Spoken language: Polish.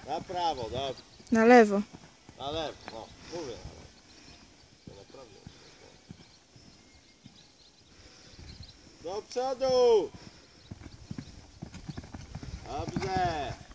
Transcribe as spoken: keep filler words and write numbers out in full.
Na prawo, dobrze. Na lewo. Na lewo, no, mówię na lewo. To naprawdę. Do przodu! Dobrze!